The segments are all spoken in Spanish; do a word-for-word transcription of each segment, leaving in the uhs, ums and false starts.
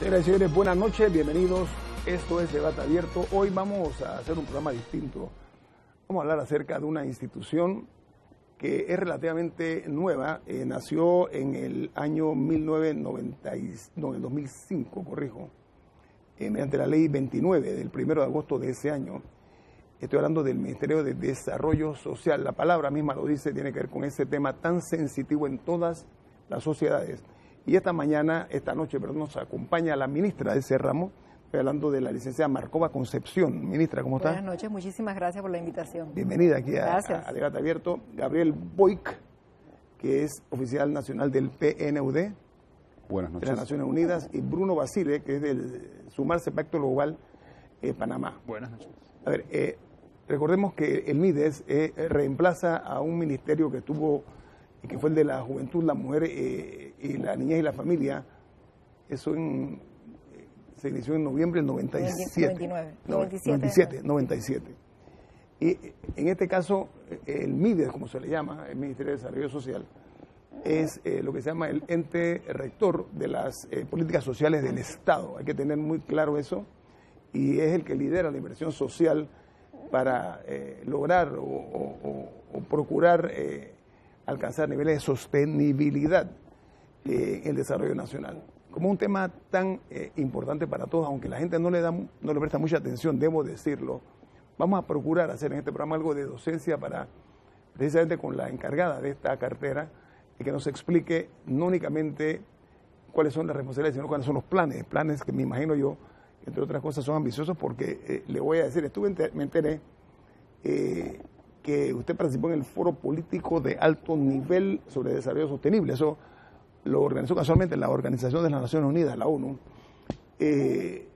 Señoras y señores, buenas noches, bienvenidos. Esto es Debate Abierto. Hoy vamos a hacer un programa distinto. Vamos a hablar acerca de una institución que es relativamente nueva. Eh, nació en el año mil novecientos noventa y, no, en el dos mil cinco, corrijo, eh, mediante la ley veintinueve del primero de agosto de ese año. Estoy hablando del Ministerio de Desarrollo Social. La palabra misma lo dice, tiene que ver con ese tema tan sensitivo en todas las sociedades. Y esta mañana, esta noche, perdón, nos acompaña la ministra de ese ramo. Estoy hablando de la licenciada Marcova Concepción. Ministra, ¿cómo está? Buenas noches, muchísimas gracias por la invitación. Bienvenida aquí a, a, a Debate Abierto. Gabriel Boic, que es oficial nacional del P N U D. Buenas noches. De las Naciones Unidas. Y Bruno Basile, que es del Sumarse Pacto Global eh, Panamá. Buenas noches. A ver, eh, recordemos que el MIDES eh, reemplaza a un ministerio que tuvo, que fue el de la Juventud, la Mujer eh, y la Niñez y la Familia. Eso en, eh, se inició en noviembre del noventa y siete. noventa y nueve. noventa y siete, noventa y siete. Y en este caso, el MIDES, como se le llama, el Ministerio de Desarrollo Social, es eh, lo que se llama el ente rector de las eh, políticas sociales del Estado. Hay que tener muy claro eso. Y es el que lidera la inversión social para eh, lograr o, o, o procurar eh, alcanzar niveles de sostenibilidad eh, en el desarrollo nacional. Como un tema tan eh, importante para todos, aunque la gente no le da, no le presta mucha atención, debo decirlo, vamos a procurar hacer en este programa algo de docencia para, precisamente con la encargada de esta cartera, y que nos explique no únicamente cuáles son las responsabilidades, sino cuáles son los planes, planes que me imagino yo, entre otras cosas, son ambiciosos, porque eh, le voy a decir, estuve enter, me enteré eh, que usted participó en el Foro Político de Alto Nivel sobre Desarrollo Sostenible. Eso lo organizó casualmente la Organización de las Naciones Unidas, la ONU. Eh,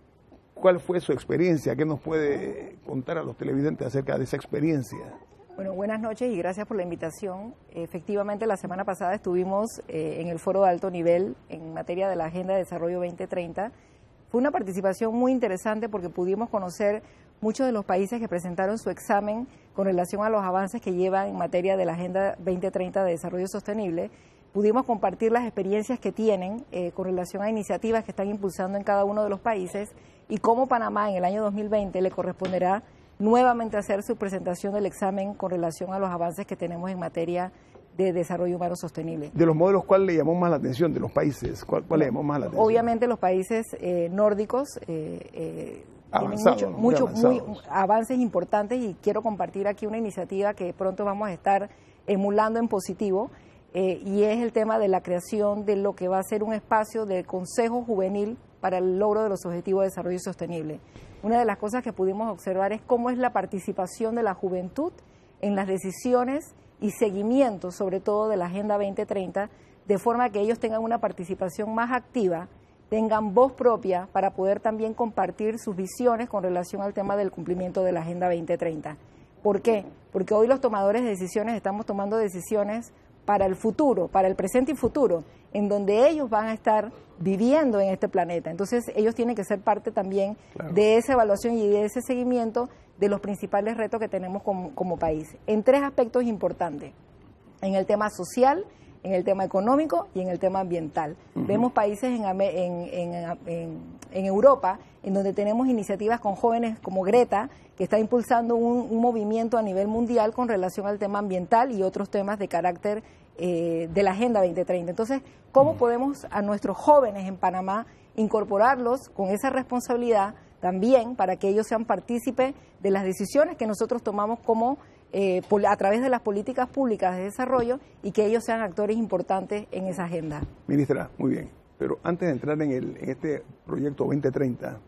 ¿Cuál fue su experiencia? ¿Qué nos puede contar a los televidentes acerca de esa experiencia? Bueno, buenas noches y gracias por la invitación. Efectivamente, la semana pasada estuvimos eh, en el Foro de Alto Nivel en materia de la Agenda de Desarrollo veinte treinta. Fue una participación muy interesante porque pudimos conocer muchos de los países que presentaron su examen con relación a los avances que llevan en materia de la Agenda veinte treinta de Desarrollo Sostenible. Pudimos compartir las experiencias que tienen eh, con relación a iniciativas que están impulsando en cada uno de los países y cómo Panamá en el año dos mil veinte le corresponderá nuevamente hacer su presentación del examen con relación a los avances que tenemos en materia de desarrollo humano sostenible. De los modelos, ¿cuál le llamó más la atención de los países? ¿Cuál, cuál le llamó más la atención? Obviamente los países eh, nórdicos eh, eh, avanzado, tienen muy mucho, mucho, muy, avances importantes y quiero compartir aquí una iniciativa que pronto vamos a estar emulando en positivo eh, y es el tema de la creación de lo que va a ser un espacio de consejo juvenil para el logro de los objetivos de desarrollo sostenible. Una de las cosas que pudimos observar es cómo es la participación de la juventud en las decisiones y seguimiento, sobre todo de la Agenda veinte treinta, de forma que ellos tengan una participación más activa, tengan voz propia para poder también compartir sus visiones con relación al tema del cumplimiento de la Agenda veinte treinta. ¿Por qué? Porque hoy los tomadores de decisiones estamos tomando decisiones para el futuro, para el presente y futuro, en donde ellos van a estar viviendo en este planeta. Entonces ellos tienen que ser parte también claro. de esa evaluación y de ese seguimiento de los principales retos que tenemos como, como país, en tres aspectos importantes, en el tema social, en el tema económico y en el tema ambiental. Uh-huh. Vemos países en, en, en, en, en Europa en donde tenemos iniciativas con jóvenes como Greta, que está impulsando un, un movimiento a nivel mundial con relación al tema ambiental y otros temas de carácter eh, de la Agenda veinte treinta. Entonces, ¿cómo uh-huh. podemos a nuestros jóvenes en Panamá incorporarlos con esa responsabilidad también para que ellos sean partícipes de las decisiones que nosotros tomamos como eh, a través de las políticas públicas de desarrollo y que ellos sean actores importantes en esa agenda? Ministra, muy bien, pero antes de entrar en, el, en este proyecto veinte treinta,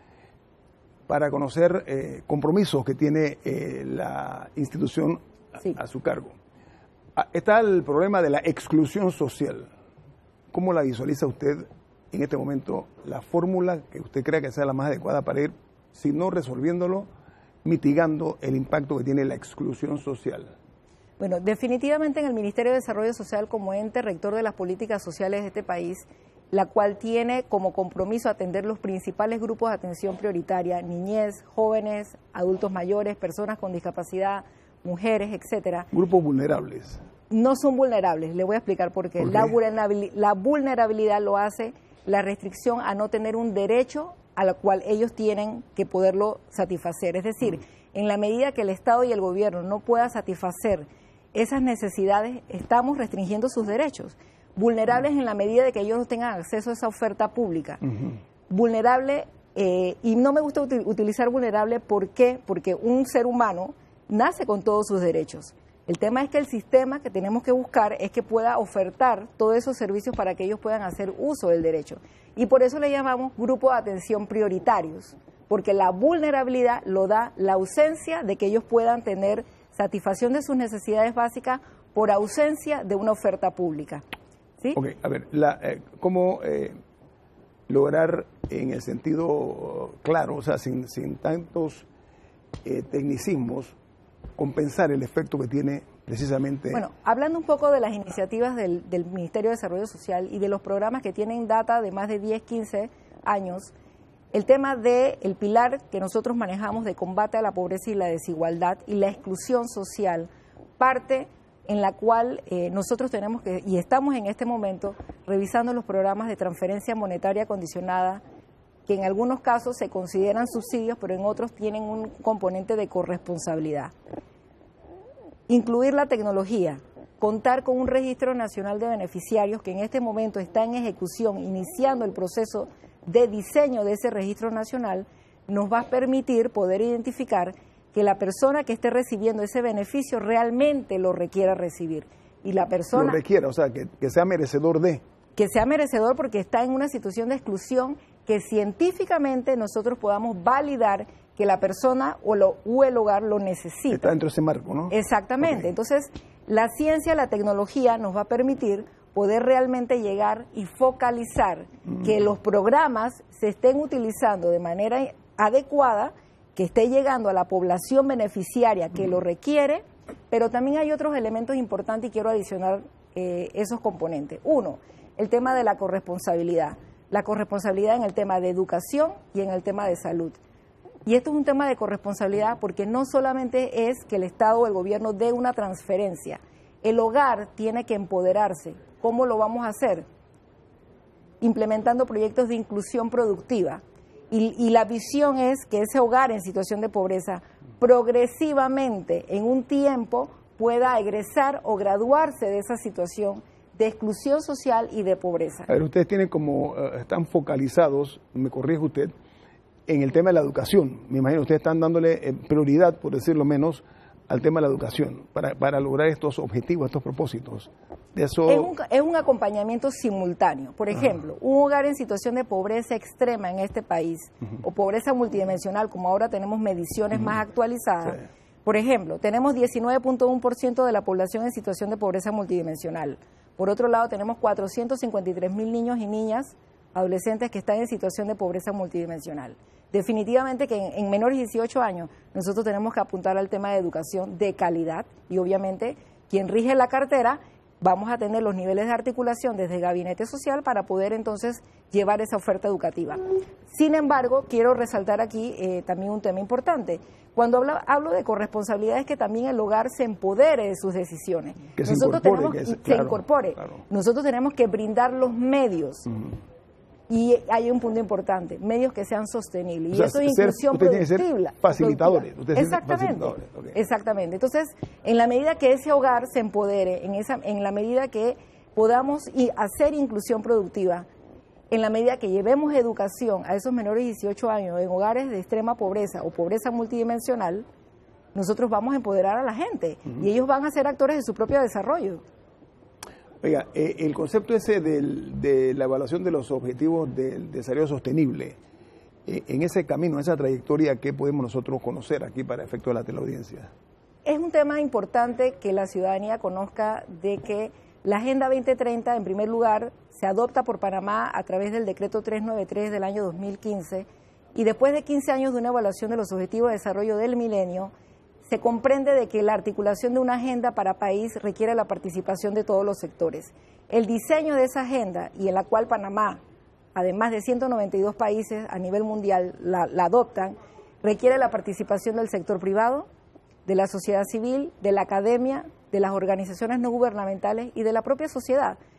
para conocer eh, compromisos que tiene eh, la institución a, sí. a su cargo, está el problema de la exclusión social. ¿Cómo la visualiza usted en este momento, la fórmula que usted crea que sea la más adecuada para ir, si no resolviéndolo, mitigando el impacto que tiene la exclusión social? Bueno, definitivamente en el Ministerio de Desarrollo Social, como ente rector de las políticas sociales de este país, la cual tiene como compromiso atender los principales grupos de atención prioritaria, niñez, jóvenes, adultos mayores, personas con discapacidad, mujeres, etcétera. Grupos vulnerables. No son vulnerables, le voy a explicar por qué. ¿Por qué? La vulnerabilidad, la vulnerabilidad lo hace la restricción a no tener un derecho a lo cual ellos tienen que poderlo satisfacer. Es decir, en la medida que el Estado y el gobierno no puedan satisfacer esas necesidades, estamos restringiendo sus derechos. Vulnerables en la medida de que ellos no tengan acceso a esa oferta pública. Uh-huh. Vulnerable, eh, y no me gusta util- utilizar vulnerable, ¿por qué? Porque un ser humano nace con todos sus derechos. El tema es que el sistema que tenemos que buscar es que pueda ofertar todos esos servicios para que ellos puedan hacer uso del derecho. Y por eso le llamamos grupo de atención prioritarios, porque la vulnerabilidad lo da la ausencia de que ellos puedan tener satisfacción de sus necesidades básicas por ausencia de una oferta pública. ¿Sí? Ok, a ver, la, eh, ¿cómo eh, lograr en el sentido claro, o sea, sin, sin tantos eh, tecnicismos, compensar el efecto que tiene precisamente? Bueno, hablando un poco de las iniciativas del, del Ministerio de Desarrollo Social y de los programas que tienen data de más de diez, quince años, el tema del pilar que nosotros manejamos de combate a la pobreza y la desigualdad y la exclusión social, parte en la cual eh, nosotros tenemos que, y estamos en este momento, revisando los programas de transferencia monetaria condicionada, que en algunos casos se consideran subsidios, pero en otros tienen un componente de corresponsabilidad. Incluir la tecnología, contar con un registro nacional de beneficiarios que en este momento está en ejecución, iniciando el proceso de diseño de ese registro nacional, nos va a permitir poder identificar que la persona que esté recibiendo ese beneficio realmente lo requiera recibir. Y la persona... Lo requiera, o sea, que, que sea merecedor de... Que sea merecedor porque está en una situación de exclusión que científicamente nosotros podamos validar que la persona o, lo, o el hogar lo necesita. Está dentro de ese marco, ¿no? Exactamente. Okay. Entonces, la ciencia, la tecnología nos va a permitir poder realmente llegar y focalizar mm. que los programas se estén utilizando de manera adecuada, que esté llegando a la población beneficiaria que mm. lo requiere, pero también hay otros elementos importantes y quiero adicionar eh, esos componentes. Uno, el tema de la corresponsabilidad. La corresponsabilidad en el tema de educación y en el tema de salud. Y esto es un tema de corresponsabilidad porque no solamente es que el Estado o el gobierno dé una transferencia, el hogar tiene que empoderarse. ¿Cómo lo vamos a hacer? Implementando proyectos de inclusión productiva. Y, y la visión es que ese hogar en situación de pobreza progresivamente en un tiempo pueda egresar o graduarse de esa situación de exclusión social y de pobreza. A ver, ustedes tienen como, uh, están focalizados, me corrige usted, en el tema de la educación. Me imagino ustedes están dándole eh, prioridad, por decirlo menos, al tema de la educación, para, para lograr estos objetivos, estos propósitos. De eso... es, un, es un acompañamiento simultáneo. Por ejemplo, uh-huh. un hogar en situación de pobreza extrema en este país, uh-huh. o pobreza multidimensional, como ahora tenemos mediciones uh-huh. más actualizadas. Sí. Por ejemplo, tenemos diecinueve punto uno por ciento de la población en situación de pobreza multidimensional. Por otro lado, tenemos cuatrocientos cincuenta y tres mil niños y niñas, adolescentes que están en situación de pobreza multidimensional. Definitivamente que en, en menores de dieciocho años nosotros tenemos que apuntar al tema de educación de calidad y obviamente quien rige la cartera vamos a tener los niveles de articulación desde el gabinete social para poder entonces llevar esa oferta educativa. Sin embargo, quiero resaltar aquí eh, también un tema importante. Cuando hablo, hablo de corresponsabilidad es que también el hogar se empodere de sus decisiones. Que se Nosotros incorpore. tenemos Que se, se claro, incorpore. Claro. Nosotros tenemos que brindar los medios. Uh-huh. Y hay un punto importante, medios que sean sostenibles. Y o sea, eso es ser, inclusión usted productiva. Tiene que ser facilitadores. Usted Exactamente. Facilitadores. Okay. Exactamente. Entonces, en la medida que ese hogar se empodere, en, esa, en la medida que podamos y hacer inclusión productiva, en la medida que llevemos educación a esos menores de dieciocho años en hogares de extrema pobreza o pobreza multidimensional, nosotros vamos a empoderar a la gente uh-huh. y ellos van a ser actores de su propio desarrollo. Oiga, eh, el concepto ese del, de la evaluación de los objetivos del desarrollo sostenible, eh, en ese camino, en esa trayectoria, ¿qué podemos nosotros conocer aquí para efecto de la teleaudiencia? Es un tema importante que la ciudadanía conozca de que la Agenda veinte treinta, en primer lugar, se adopta por Panamá a través del decreto trescientos noventa y tres del año dos mil quince y después de quince años de una evaluación de los objetivos de desarrollo del milenio, se comprende de que la articulación de una agenda para país requiere la participación de todos los sectores. El diseño de esa agenda, y en la cual Panamá, además de ciento noventa y dos países a nivel mundial, la, la adoptan, requiere la participación del sector privado, de la sociedad civil, de la academia, de las organizaciones no gubernamentales y de la propia sociedad.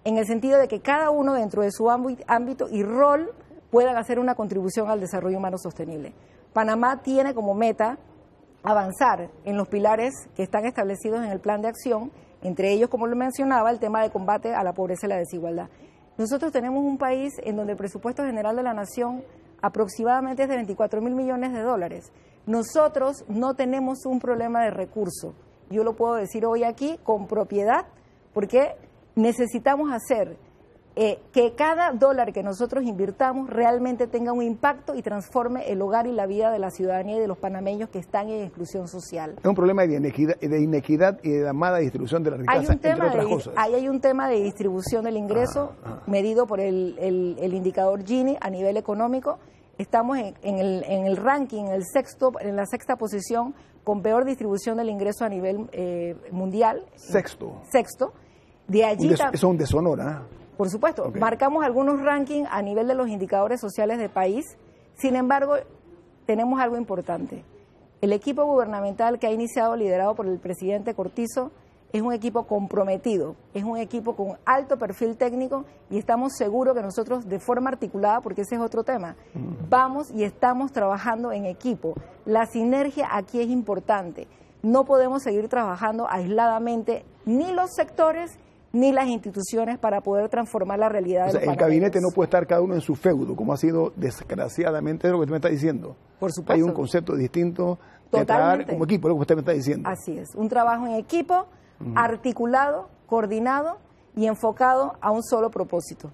en el sentido de que cada uno dentro de su ámbito y rol puedan hacer una contribución al desarrollo humano sostenible. Panamá tiene como meta avanzar en los pilares que están establecidos en el plan de acción, entre ellos, como lo mencionaba, el tema de combate a la pobreza y la desigualdad. Nosotros tenemos un país en donde el presupuesto general de la nación aproximadamente es de veinticuatro mil millones de dólares. Nosotros no tenemos un problema de recursos. Yo lo puedo decir hoy aquí con propiedad, porque necesitamos hacer eh, que cada dólar que nosotros invirtamos realmente tenga un impacto y transforme el hogar y la vida de la ciudadanía y de los panameños que están en exclusión social. Es un problema de inequidad, de inequidad y de la mala distribución de la riqueza, hay un tema entre otras de, cosas. Ahí hay un tema de distribución del ingreso ah, ah. medido por el, el, el indicador Gini a nivel económico. Estamos en, en, el, en el ranking, en, el sexto, en la sexta posición con peor distribución del ingreso a nivel eh, mundial. Sexto. Sexto. De allí eso es un deshonor, ¿eh? Por supuesto, okay. Marcamos algunos rankings a nivel de los indicadores sociales del país. Sin embargo, tenemos algo importante. El equipo gubernamental que ha iniciado, liderado por el presidente Cortizo, es un equipo comprometido, es un equipo con alto perfil técnico y estamos seguros que nosotros, de forma articulada, porque ese es otro tema, uh-huh. vamos y estamos trabajando en equipo. La sinergia aquí es importante. No podemos seguir trabajando aisladamente ni los sectores ni las instituciones para poder transformar la realidad. O sea, de los el gabinete no puede estar cada uno en su feudo, como ha sido desgraciadamente lo que usted me está diciendo. Por supuesto. Hay un concepto distinto de trabajar como equipo, lo que usted me está diciendo. Así es, un trabajo en equipo, uh-huh. articulado, coordinado y enfocado a un solo propósito.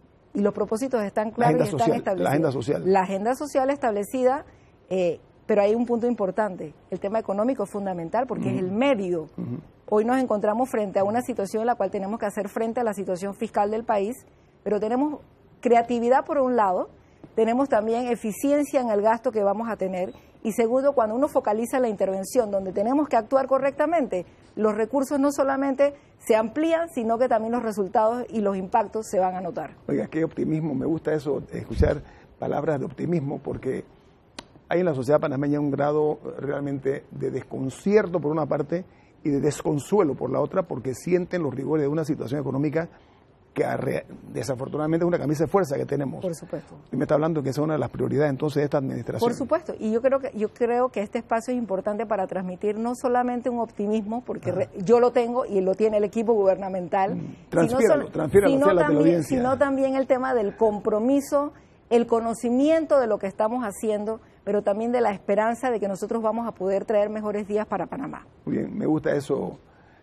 Y los propósitos están claros y están social, establecidos. La agenda social. La agenda social establecida, eh, pero hay un punto importante. El tema económico es fundamental porque uh-huh. es el medio. Uh-huh. Hoy nos encontramos frente a una situación en la cual tenemos que hacer frente a la situación fiscal del país, pero tenemos creatividad por un lado, tenemos también eficiencia en el gasto que vamos a tener y segundo, cuando uno focaliza la intervención donde tenemos que actuar correctamente, los recursos no solamente se amplían, sino que también los resultados y los impactos se van a notar. Oiga, qué optimismo, me gusta eso, escuchar palabras de optimismo, porque hay en la sociedad panameña un grado realmente de desconcierto por una parte y de desconsuelo por la otra, porque sienten los rigores de una situación económica que desafortunadamente es una camisa de fuerza que tenemos. Por supuesto. Y me está hablando que esa es una de las prioridades entonces de esta administración. Por supuesto, y yo creo que yo creo que este espacio es importante para transmitir no solamente un optimismo, porque re, yo lo tengo y lo tiene el equipo gubernamental, transfiéralo, sino, transfiéralo sino, a la también, teleaudiencia. sino también el tema del compromiso, el conocimiento de lo que estamos haciendo, pero también de la esperanza de que nosotros vamos a poder traer mejores días para Panamá. Muy bien, me gusta eso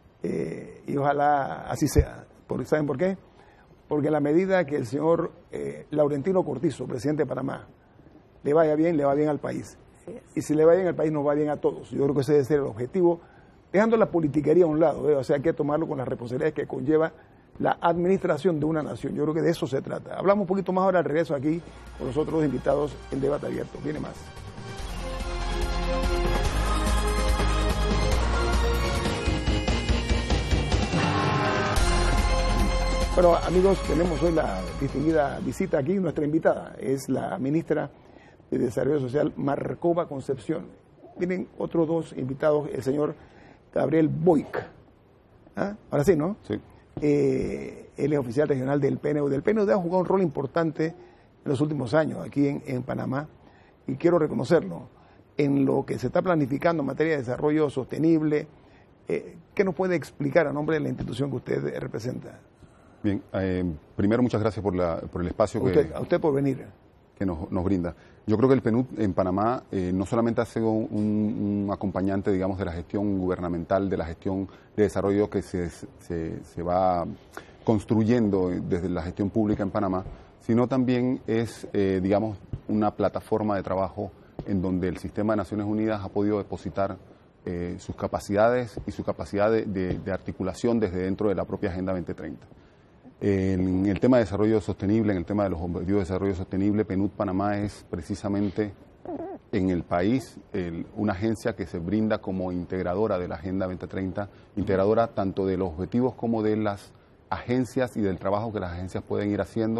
eh, y ojalá así sea. ¿Saben por qué? Porque en la medida que el señor eh, Laurentino Cortizo, presidente de Panamá, le vaya bien, le va bien al país. Y si le va bien al país, nos va bien a todos. Yo creo que ese debe ser el objetivo, dejando la politiquería a un lado, ¿eh? O sea, hay que tomarlo con las responsabilidades que conlleva la administración de una nación. Yo creo que de eso se trata. Hablamos un poquito más ahora al regreso aquí con los otros dos invitados en Debate Abierto. Viene más. Bueno, amigos, tenemos hoy la distinguida visita aquí. Nuestra invitada es la ministra de Desarrollo Social, Marcova Concepción. Vienen otros dos invitados, el señor Gabriel Boic. ¿Ah? Ahora sí, ¿no? Sí. Eh, él es oficial regional del P N U D. El P N U D ha jugado un rol importante en los últimos años aquí en, en Panamá y quiero reconocerlo en lo que se está planificando en materia de desarrollo sostenible. Eh, ¿Qué nos puede explicar a nombre de la institución que usted representa? Bien, eh, primero muchas gracias por, la, por el espacio a usted, que, a usted por venir. que nos, nos brinda. Yo creo que el P N U D en Panamá eh, no solamente ha sido un, un acompañante, digamos, de la gestión gubernamental, de la gestión de desarrollo que se, se, se va construyendo desde la gestión pública en Panamá, sino también es, eh, digamos, una plataforma de trabajo en donde el Sistema de Naciones Unidas ha podido depositar eh, sus capacidades y su capacidad de, de, de articulación desde dentro de la propia Agenda veinte treinta. En el tema de desarrollo sostenible, en el tema de los objetivos de desarrollo sostenible, P N U D Panamá es precisamente en el país el, una agencia que se brinda como integradora de la Agenda veinte treinta, integradora tanto de los objetivos como de las agencias y del trabajo que las agencias pueden ir haciendo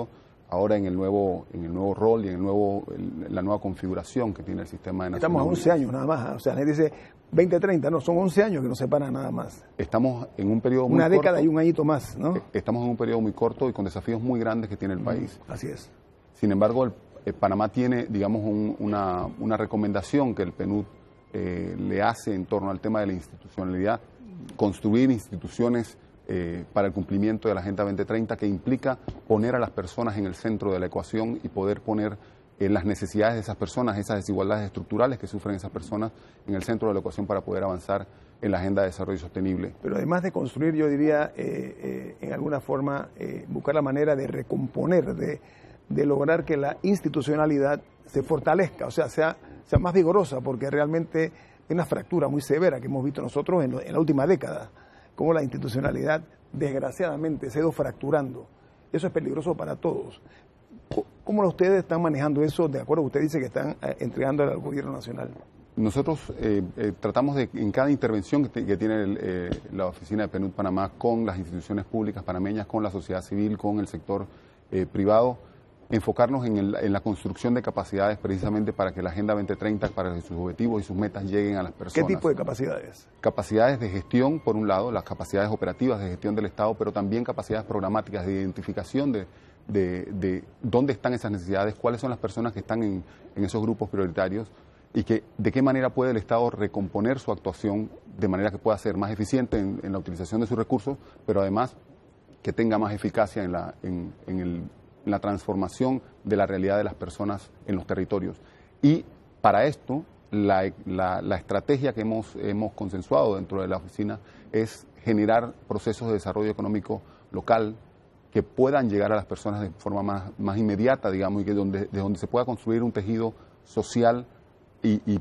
ahora en el nuevo en el nuevo rol y en el nuevo en la nueva configuración que tiene el sistema de Naciones Estamos a once Unidas. años nada más, o sea, la gente dice veinte treinta, no, son once años que nos separan nada más. Estamos en un periodo muy Una corto. década y un añito más, ¿no? Estamos en un periodo muy corto y con desafíos muy grandes que tiene el país. Así es. Sin embargo, el, el Panamá tiene, digamos, un, una, una recomendación que el P N U D eh, le hace en torno al tema de la institucionalidad, construir instituciones eh, para el cumplimiento de la Agenda veinte treinta, que implica poner a las personas en el centro de la ecuación y poder poner eh, las necesidades de esas personas, esas desigualdades estructurales que sufren esas personas en el centro de la ecuación para poder avanzar en la Agenda de Desarrollo Sostenible. Pero además de construir, yo diría, eh, eh, en alguna forma, eh, buscar la manera de recomponer, de, de lograr que la institucionalidad se fortalezca, o sea, sea, sea más vigorosa, porque realmente hay una fractura muy severa que hemos visto nosotros en, lo, en la última década, cómo la institucionalidad, desgraciadamente, se ha ido fracturando. Eso es peligroso para todos. ¿Cómo ustedes están manejando eso? De acuerdo, usted dice que están eh, entregándole al gobierno nacional. Nosotros eh, eh, tratamos de, en cada intervención que, te, que tiene el, eh, la oficina de P N U D Panamá con las instituciones públicas panameñas, con la sociedad civil, con el sector eh, privado, enfocarnos en, el, en la construcción de capacidades precisamente para que la Agenda veinte treinta, para que sus objetivos y sus metas lleguen a las personas. ¿Qué tipo de capacidades? Capacidades de gestión, por un lado, las capacidades operativas de gestión del Estado, pero también capacidades programáticas de identificación de, de, de dónde están esas necesidades, cuáles son las personas que están en, en esos grupos prioritarios, y que de qué manera puede el Estado recomponer su actuación de manera que pueda ser más eficiente en, en la utilización de sus recursos, pero además que tenga más eficacia en la, en, en, el, en la transformación de la realidad de las personas en los territorios. Y para esto, la, la, la estrategia que hemos, hemos consensuado dentro de la oficina es generar procesos de desarrollo económico local que puedan llegar a las personas de forma más, más inmediata, digamos, y que donde, de donde se pueda construir un tejido social Y, y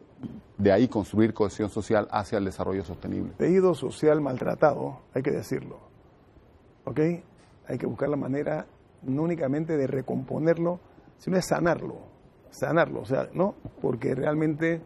de ahí construir cohesión social hacia el desarrollo sostenible. Tejido social maltratado, hay que decirlo, ¿ok? Hay que buscar la manera no únicamente de recomponerlo, sino de sanarlo, sanarlo, o sea, ¿no? Porque realmente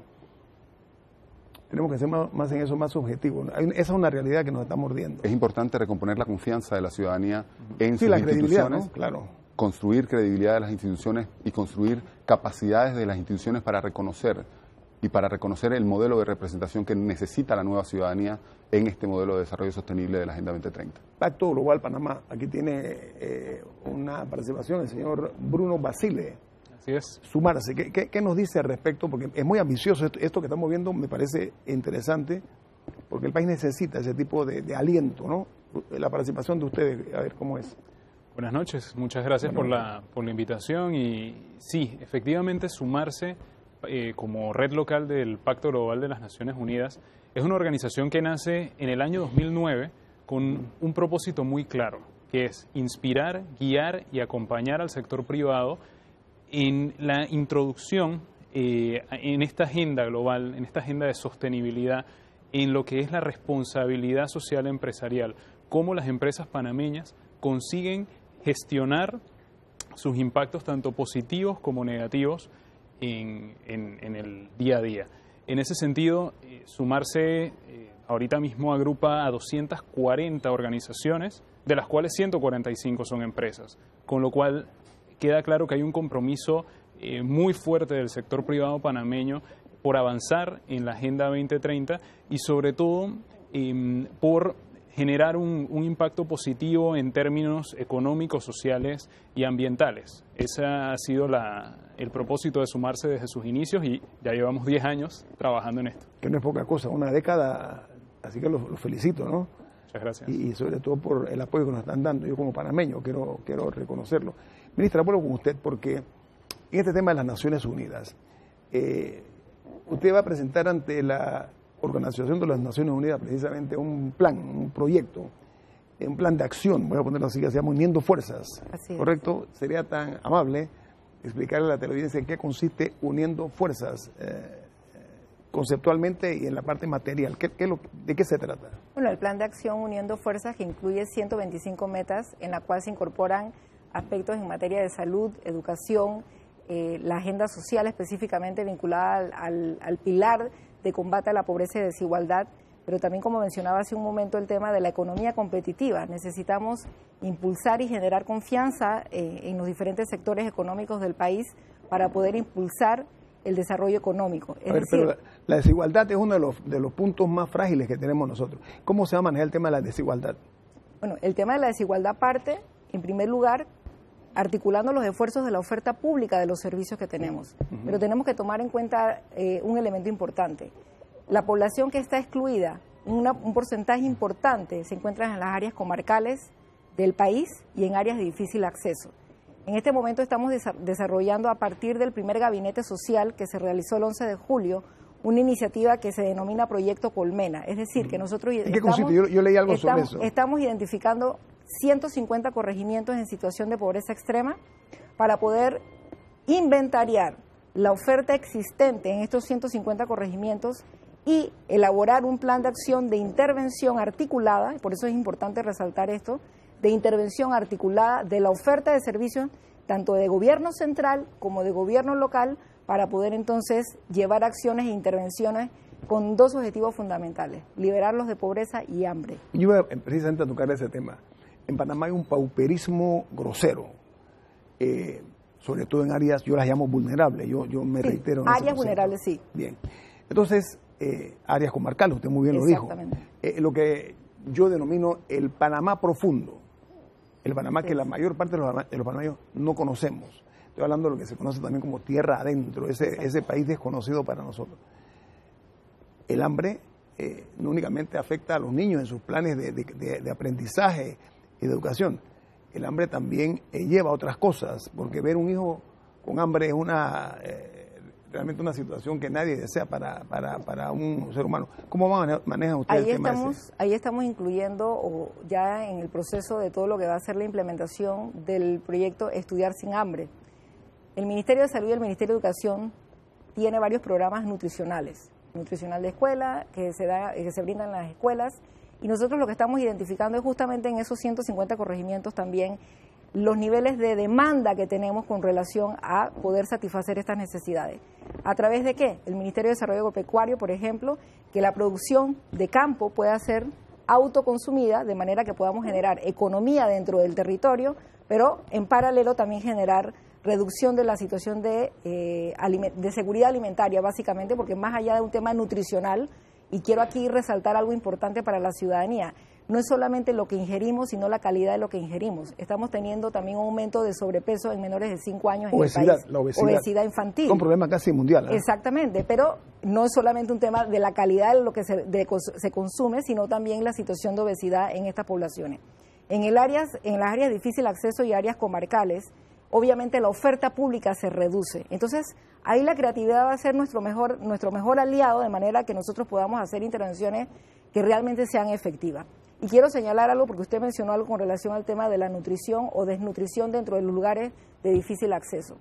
tenemos que ser más, más en eso, más objetivos. Esa es una realidad que nos está mordiendo. Es importante recomponer la confianza de la ciudadanía en sí, sus la credibilidad, instituciones, ¿no? Claro. Construir credibilidad de las instituciones y construir capacidades de las instituciones para reconocer y para reconocer el modelo de representación que necesita la nueva ciudadanía en este modelo de desarrollo sostenible de la Agenda veinte treinta. Pacto Global Panamá, aquí tiene eh, una participación el señor Bruno Basile. Así es. Sumarse, ¿Qué, qué, qué nos dice al respecto? Porque es muy ambicioso esto, esto que estamos viendo, me parece interesante, porque el país necesita ese tipo de, de aliento, ¿no? La participación de ustedes, a ver cómo es. Buenas noches, muchas gracias por la, por la invitación y sí, efectivamente Sumarse eh, como red local del Pacto Global de las Naciones Unidas es una organización que nace en el año dos mil nueve con un propósito muy claro, que es inspirar, guiar y acompañar al sector privado en la introducción eh, en esta agenda global, en esta agenda de sostenibilidad, en lo que es la responsabilidad social empresarial, cómo las empresas panameñas consiguen gestionar sus impactos tanto positivos como negativos en, en, en el día a día. En ese sentido, eh, Sumarse eh, ahorita mismo agrupa a doscientas cuarenta organizaciones, de las cuales ciento cuarenta y cinco son empresas, con lo cual queda claro que hay un compromiso eh, muy fuerte del sector privado panameño por avanzar en la Agenda veinte treinta y sobre todo eh, por generar un, un impacto positivo en términos económicos, sociales y ambientales. Ese ha sido la, el propósito de Sumarse desde sus inicios y ya llevamos diez años trabajando en esto. Que no es poca cosa, una década, así que los lo felicito, ¿no? Muchas gracias. Y, y sobre todo por el apoyo que nos están dando. Yo como panameño quiero, quiero reconocerlo. Ministra, vuelvo con usted porque en este tema de las Naciones Unidas, eh, usted va a presentar ante la Organización de las Naciones Unidas precisamente un plan, un proyecto, un plan de acción, voy a ponerlo así, que se llama Uniendo Fuerzas, Así es. ¿correcto? Sería tan amable explicarle a la televidiencia en qué consiste Uniendo Fuerzas eh, conceptualmente y en la parte material. ¿Qué, qué lo, ¿De qué se trata? Bueno, el plan de acción Uniendo Fuerzas, que incluye ciento veinticinco metas, en la cual se incorporan aspectos en materia de salud, educación, eh, la agenda social específicamente vinculada al, al, al pilar de combate a la pobreza y desigualdad, pero también, como mencionaba hace un momento, el tema de la economía competitiva. Necesitamos impulsar y generar confianza eh, en los diferentes sectores económicos del país para poder impulsar el desarrollo económico. Es a ver, decir, pero la, la desigualdad es uno de los, de los puntos más frágiles que tenemos nosotros. ¿Cómo se va a manejar el tema de la desigualdad? Bueno, el tema de la desigualdad parte, en primer lugar, articulando los esfuerzos de la oferta pública de los servicios que tenemos. Uh-huh. Pero tenemos que tomar en cuenta eh, un elemento importante. La población que está excluida, una, un porcentaje importante, se encuentra en las áreas comarcales del país y en áreas de difícil acceso. En este momento estamos desarrollando, a partir del primer gabinete social que se realizó el once de julio, una iniciativa que se denomina Proyecto Colmena. Es decir, que nosotros ¿En qué consiste? Yo, yo leí algo estamos, sobre eso. Estamos identificando ciento cincuenta corregimientos en situación de pobreza extrema para poder inventariar la oferta existente en estos ciento cincuenta corregimientos y elaborar un plan de acción de intervención articulada, por eso es importante resaltar esto, de intervención articulada de la oferta de servicios tanto de gobierno central como de gobierno local para poder entonces llevar acciones e intervenciones con dos objetivos fundamentales, liberarlos de pobreza y hambre. Yo iba precisamente a tocar ese tema. En Panamá hay un pauperismo grosero, eh, sobre todo en áreas, yo las llamo vulnerables, yo, yo me sí, reitero. En áreas vulnerables, sí. Bien. Entonces, eh, áreas comarcales, usted muy bien lo dijo. Eh, lo que yo denomino el Panamá profundo, el Panamá sí. que la mayor parte de los, de los panameños no conocemos. Estoy hablando de lo que se conoce también como tierra adentro, ese, ese país desconocido para nosotros. El hambre eh, no únicamente afecta a los niños en sus planes de, de, de, de aprendizaje y de educación, el hambre también eh, lleva a otras cosas, porque ver un hijo con hambre es una eh, realmente una situación que nadie desea para, para, para un ser humano. ¿Cómo manejan ustedes ahí el tema estamos, ese? Ahí estamos incluyendo, o ya en el proceso de todo lo que va a ser la implementación del proyecto Estudiar sin Hambre. El Ministerio de Salud y el Ministerio de Educación tiene varios programas nutricionales, nutricional de escuela, que se, da, que se brindan en las escuelas, y nosotros lo que estamos identificando es justamente en esos ciento cincuenta corregimientos también los niveles de demanda que tenemos con relación a poder satisfacer estas necesidades. ¿A través de qué? El Ministerio de Desarrollo Agropecuario, por ejemplo, que la producción de campo pueda ser autoconsumida, de manera que podamos generar economía dentro del territorio, pero en paralelo también generar reducción de la situación de, eh, de seguridad alimentaria, básicamente, porque más allá de un tema nutricional, y quiero aquí resaltar algo importante para la ciudadanía, no es solamente lo que ingerimos, sino la calidad de lo que ingerimos. Estamos teniendo también un aumento de sobrepeso en menores de cinco años en obesidad, el país. La obesidad, obesidad infantil. Es un problema casi mundial. ¿eh? Exactamente, pero no es solamente un tema de la calidad de lo que se, de, se consume, sino también la situación de obesidad en estas poblaciones. En, el áreas, en las áreas de difícil acceso y áreas comarcales, obviamente la oferta pública se reduce. Entonces, ahí la creatividad va a ser nuestro mejor, nuestro mejor aliado, de manera que nosotros podamos hacer intervenciones que realmente sean efectivas. Y quiero señalar algo, porque usted mencionó algo con relación al tema de la nutrición o desnutrición dentro de los lugares de difícil acceso.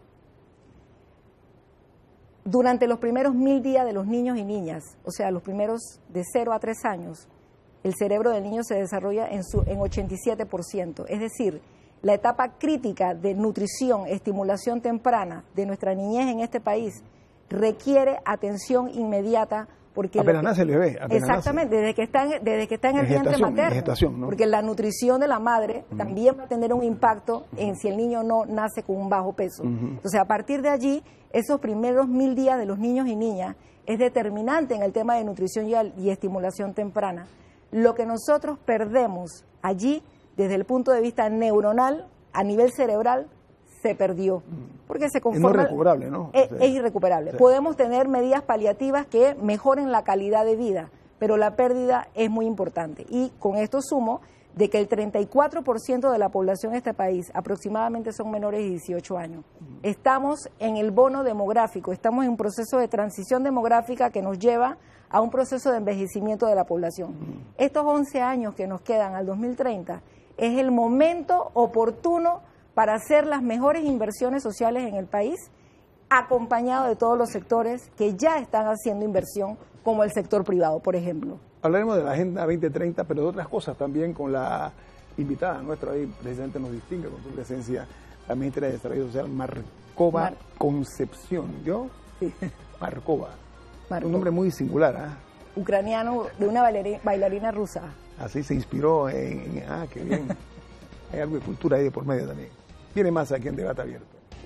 Durante los primeros mil días de los niños y niñas, o sea, los primeros de cero a tres años, el cerebro del niño se desarrolla en, su, en ochenta y siete por ciento. Es decir, la etapa crítica de nutrición, estimulación temprana de nuestra niñez en este país requiere atención inmediata. Porque apenas que, nace el bebé. Exactamente, nace. desde que está en, desde que está en el vientre materno. ¿no? Porque la nutrición de la madre uh-huh. también va a tener un impacto en si el niño no nace con un bajo peso. Uh-huh. Entonces, a partir de allí, esos primeros mil días de los niños y niñas es determinante en el tema de nutrición y, y estimulación temprana. Lo que nosotros perdemos allí, desde el punto de vista neuronal, a nivel cerebral, se perdió, porque se conforma... Es irrecuperable, ¿no? Es, sí. es irrecuperable. Sí. Podemos tener medidas paliativas que mejoren la calidad de vida, pero la pérdida es muy importante. Y con esto sumo de que el treinta y cuatro por ciento de la población de este país aproximadamente son menores de dieciocho años. Estamos en el bono demográfico, estamos en un proceso de transición demográfica que nos lleva a un proceso de envejecimiento de la población. Estos once años que nos quedan al dos mil treinta es el momento oportuno para hacer las mejores inversiones sociales en el país, acompañado de todos los sectores que ya están haciendo inversión, como el sector privado, por ejemplo. Hablaremos de la Agenda veinte treinta, pero de otras cosas también con la invitada nuestra, ahí precisamente nos distingue con su presencia, la ministra de Desarrollo Social, Marcova Mar Concepción. ¿Yo? Sí. Marcova. Marcova. Un nombre muy singular, ¿ah? ¿eh? ucraniano de una bailarina, bailarina rusa. Así se inspiró en, en... Ah, qué bien. Hay algo de cultura ahí de por medio también. Viene más aquí en Debate Abierto.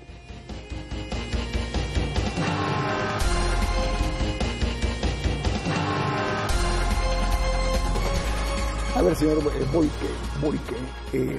A ver, señor Boyke, Boyke eh,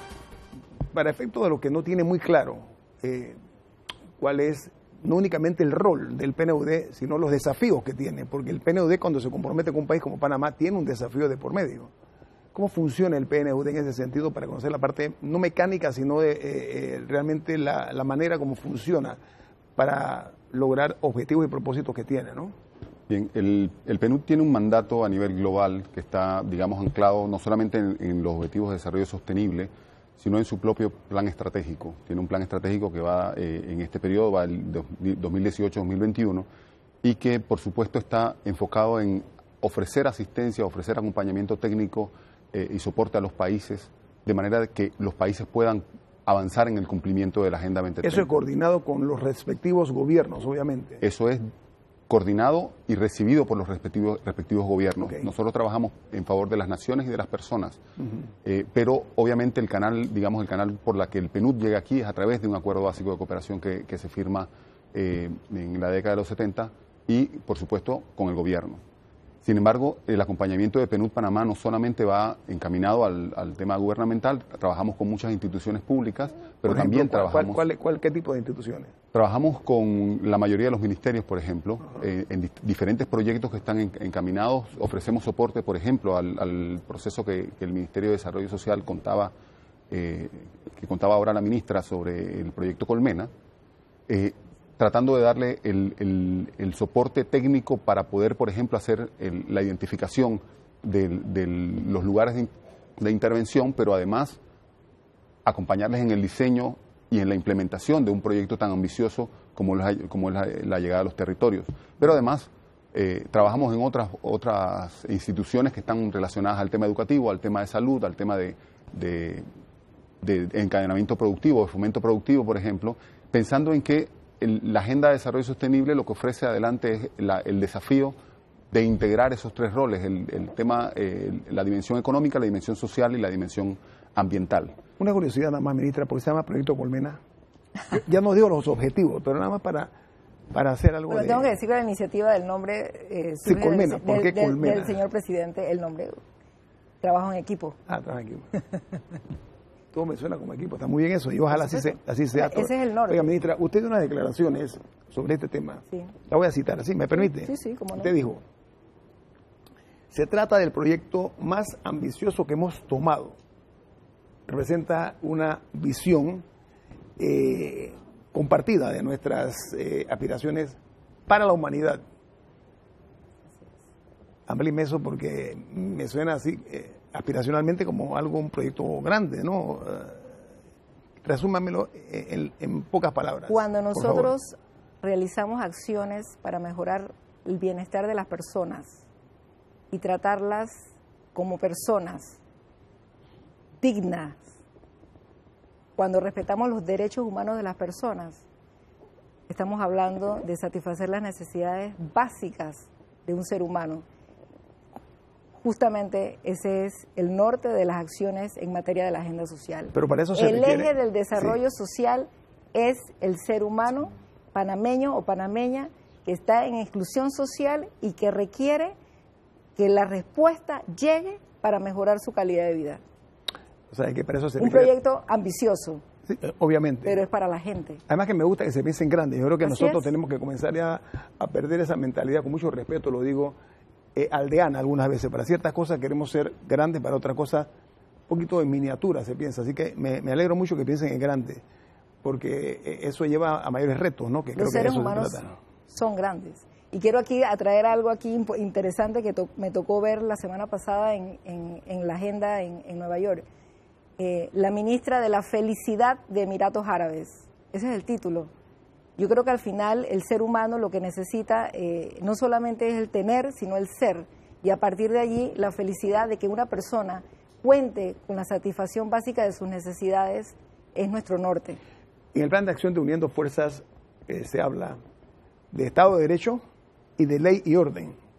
para efecto de lo que no tiene muy claro eh, cuál es no únicamente el rol del P N U D, sino los desafíos que tiene, porque el P N U D cuando se compromete con un país como Panamá tiene un desafío de por medio. ¿Cómo funciona el P N U D en ese sentido para conocer la parte no mecánica, sino de, eh, eh, realmente la, la manera como funciona para lograr objetivos y propósitos que tiene, ¿no? Bien, el, el P N U D tiene un mandato a nivel global que está, digamos, anclado no solamente en, en los objetivos de desarrollo sostenible, sino en su propio plan estratégico. Tiene un plan estratégico que va eh, en este periodo, va el dos mil dieciocho a dos mil veintiuno, y que, por supuesto, está enfocado en ofrecer asistencia, ofrecer acompañamiento técnico eh, y soporte a los países, de manera de que los países puedan avanzar en el cumplimiento de la Agenda veinte treinta. Eso es coordinado con los respectivos gobiernos, obviamente. Eso es coordinado y recibido por los respectivos, respectivos gobiernos. Okay. Nosotros trabajamos en favor de las naciones y de las personas, Uh-huh. eh, pero obviamente el canal, digamos, el canal por la que el P N U D llega aquí es a través de un acuerdo básico de cooperación que, que se firma eh, en la década de los setenta y, por supuesto, con el gobierno. Sin embargo, el acompañamiento de P N U D Panamá no solamente va encaminado al, al tema gubernamental, trabajamos con muchas instituciones públicas, pero Por también ejemplo, ¿cuál, trabajamos... cuál, cuál, ¿Qué tipo de instituciones? Trabajamos con la mayoría de los ministerios, por ejemplo, eh, en di diferentes proyectos que están en encaminados. Ofrecemos soporte, por ejemplo, al, al proceso que, que el Ministerio de Desarrollo Social contaba, eh, que contaba ahora la ministra sobre el proyecto Colmena, eh, tratando de darle el, el, el soporte técnico para poder, por ejemplo, hacer el, la identificación de, de los lugares de, de intervención, pero además acompañarles en el diseño y en la implementación de un proyecto tan ambicioso como, la, como es la, la llegada a los territorios. Pero además eh, trabajamos en otras, otras instituciones que están relacionadas al tema educativo, al tema de salud, al tema de, de, de encadenamiento productivo, de fomento productivo, por ejemplo, pensando en que el, la Agenda de Desarrollo Sostenible lo que ofrece adelante es la, el desafío de integrar esos tres roles, el, el tema, eh, la dimensión económica, la dimensión social y la dimensión ambiental. Una curiosidad nada más, ministra, porque se llama Proyecto Colmena. Yo ya no digo los objetivos, pero nada más para, para hacer algo Bueno, de... tengo que decir que la iniciativa del nombre eh, Sí, surge Colmena, del, ¿por qué del- Colmena? del señor presidente, el nombre, trabajo en equipo. Ah, tranquilo. Todo me suena como equipo, está muy bien eso, y ojalá así, se, así sea. Ese es el norte. Oiga, ministra, usted dio unas declaraciones sobre este tema. Sí. La voy a citar, ¿sí? ¿Me permite? Sí, sí, cómo no. Usted dijo, se trata del proyecto más ambicioso que hemos tomado. Representa una visión eh, compartida de nuestras eh, aspiraciones para la humanidad. Amplíeme eso porque me suena así eh, aspiracionalmente como algo, un proyecto grande, ¿no? Eh, resúmamelo en, en pocas palabras. Cuando por favor. nosotros realizamos acciones para mejorar el bienestar de las personas y tratarlas como personas dignas, cuando respetamos los derechos humanos de las personas, estamos hablando de satisfacer las necesidades básicas de un ser humano. Justamente ese es el norte de las acciones en materia de la agenda social. Pero para eso se el requiere- eje del desarrollo sí. social es el ser humano panameño o panameña que está en exclusión social y que requiere que la respuesta llegue para mejorar su calidad de vida. O sea, que para eso se Un requiere- proyecto ambicioso, Sí, eh, obviamente. pero es para la gente. Además que me gusta que se piense en grande. Yo creo que Así nosotros es. tenemos que comenzar ya a perder esa mentalidad, con mucho respeto lo digo, eh, aldeana algunas veces. Para ciertas cosas queremos ser grandes, para otras cosas un poquito en miniatura se piensa. Así que me, me alegro mucho que piensen en grande, porque eh, eso lleva a mayores retos, ¿no? Que creo Los que de seres eso se humanos trata. son grandes. Y quiero aquí atraer algo aquí impo- interesante que to- me tocó ver la semana pasada en, en- en la agenda en, en Nueva York. Eh, la ministra de la Felicidad de Emiratos Árabes. Ese es el título. Yo creo que al final el ser humano lo que necesita eh, no solamente es el tener, sino el ser. Y a partir de allí la felicidad de que una persona cuente con la satisfacción básica de sus necesidades es nuestro norte. En el plan de acción de Uniendo Fuerzas eh, se habla de Estado de Derecho y de ley y orden.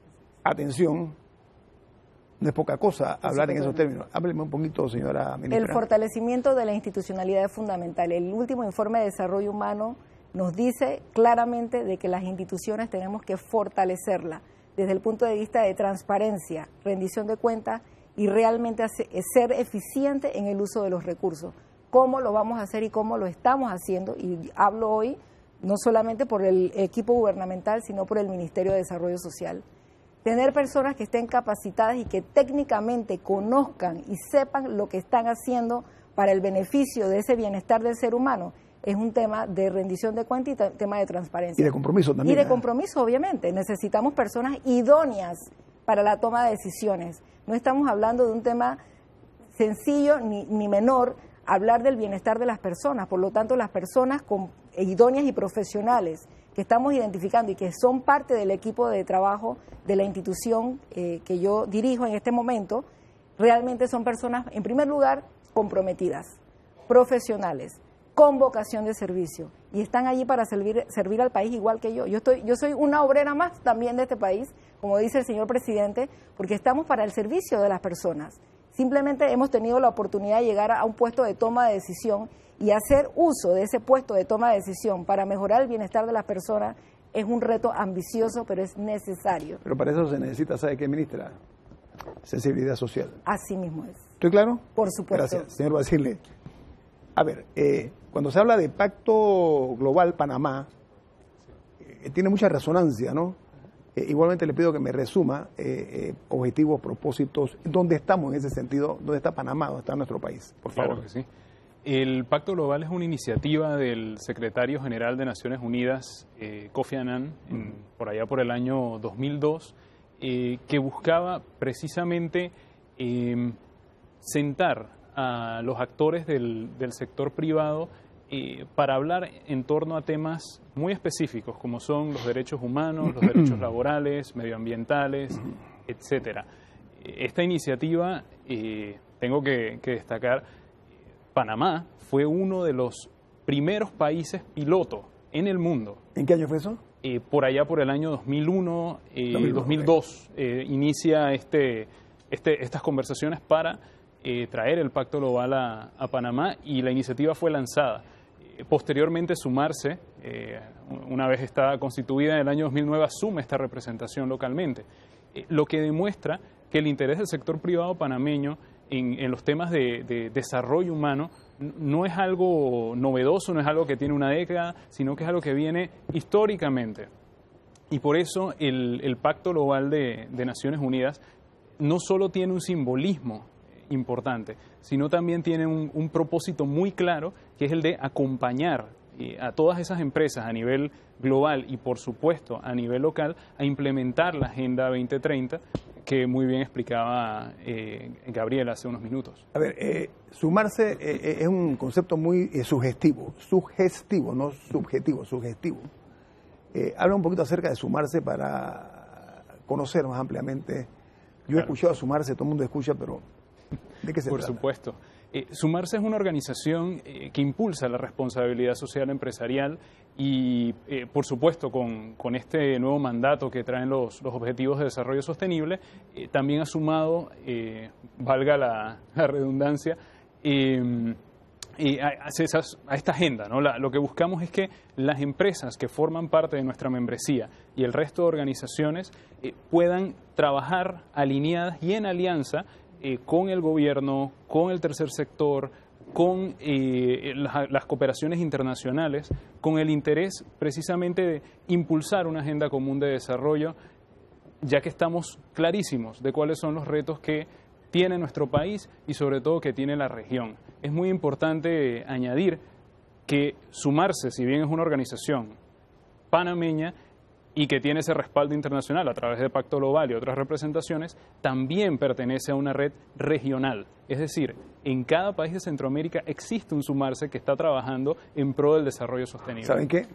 atención. No es poca cosa hablar en esos términos. Hábleme un poquito, señora ministra. El fortalecimiento de la institucionalidad es fundamental. El último informe de desarrollo humano nos dice claramente de que las instituciones tenemos que fortalecerlas desde el punto de vista de transparencia, rendición de cuentas y realmente hacer, ser eficiente en el uso de los recursos. ¿Cómo lo vamos a hacer y cómo lo estamos haciendo? Y hablo hoy no solamente por el equipo gubernamental, sino por el Ministerio de Desarrollo Social. Tener personas que estén capacitadas y que técnicamente conozcan y sepan lo que están haciendo para el beneficio de ese bienestar del ser humano es un tema de rendición de cuentas y tema de transparencia. Y de compromiso también. Y de ¿eh? compromiso, obviamente. Necesitamos personas idóneas para la toma de decisiones. No estamos hablando de un tema sencillo ni, ni menor, hablar del bienestar de las personas. Por lo tanto, las personas con, idóneas y profesionales que estamos identificando y que son parte del equipo de trabajo de la institución eh, que yo dirijo en este momento, realmente son personas, en primer lugar, comprometidas, profesionales, con vocación de servicio, y están allí para servir, servir al país igual que yo. Yo, estoy, yo soy una obrera más también de este país, como dice el señor presidente, porque estamos para el servicio de las personas. Simplemente hemos tenido la oportunidad de llegar a un puesto de toma de decisión y hacer uso de ese puesto de toma de decisión para mejorar el bienestar de las personas es un reto ambicioso, pero es necesario. Pero para eso se necesita, ¿sabe qué, ministra? Sensibilidad social. Así mismo es. ¿Estoy claro? Por supuesto. Gracias, señor Basile. A ver, eh, cuando se habla de Pacto Global Panamá, eh, tiene mucha resonancia, ¿no? Eh, igualmente le pido que me resuma eh, eh, objetivos, propósitos, ¿dónde estamos en ese sentido? ¿Dónde está Panamá? ¿Dónde está nuestro país? Por favor. Claro que sí. El Pacto Global es una iniciativa del secretario general de Naciones Unidas, eh, Kofi Annan, en, por allá por el año dos mil dos, eh, que buscaba precisamente eh, sentar a los actores del, del sector privado eh, para hablar en torno a temas muy específicos, como son los derechos humanos, los derechos laborales, medioambientales, etcétera. Esta iniciativa, eh, tengo que, que destacar, Panamá fue uno de los primeros países piloto en el mundo. ¿En qué año fue eso? Eh, por allá por el año dos mil uno, eh, dos mil dos, dos mil dos eh, inicia este, este, estas conversaciones para eh, traer el Pacto Global a, a Panamá, y la iniciativa fue lanzada. Eh, posteriormente sumarse, eh, una vez está constituida en el año dos mil nueve, asume esta representación localmente, eh, lo que demuestra que el interés del sector privado panameño En, en los temas de, de desarrollo humano no es algo novedoso, no es algo que tiene una década, sino que es algo que viene históricamente. Y por eso el, el Pacto Global de, de Naciones Unidas no solo tiene un simbolismo importante, sino también tiene un, un propósito muy claro, que es el de acompañar eh, a todas esas empresas a nivel global y, por supuesto, a nivel local, a implementar la Agenda veinte treinta, que muy bien explicaba eh, Gabriel hace unos minutos. A ver, eh, sumarse eh, es un concepto muy eh, sugestivo, sugestivo, no subjetivo, sugestivo. Eh, habla un poquito acerca de sumarse para conocer más ampliamente. Yo claro. he escuchado sumarse, todo el mundo escucha, pero ¿de qué se Por trata? Por supuesto. Eh, Sumarse es una organización eh, que impulsa la responsabilidad social empresarial y, eh, por supuesto, con, con este nuevo mandato que traen los, los Objetivos de Desarrollo Sostenible, eh, también ha sumado, eh, valga la, la redundancia, eh, eh, a, a, esas, a esta agenda, ¿no? La, lo que buscamos es que las empresas que forman parte de nuestra membresía y el resto de organizaciones eh, puedan trabajar alineadas y en alianza Eh, con el gobierno, con el tercer sector, con eh, las, las cooperaciones internacionales, con el interés precisamente de impulsar una agenda común de desarrollo, ya que estamos clarísimos de cuáles son los retos que tiene nuestro país y sobre todo que tiene la región. Es muy importante añadir que Sumarse, si bien es una organización panameña, y que tiene ese respaldo internacional a través del Pacto Global y otras representaciones, también pertenece a una red regional. Es decir, en cada país de Centroamérica existe un Sumarse que está trabajando en pro del desarrollo sostenible. ¿Saben qué?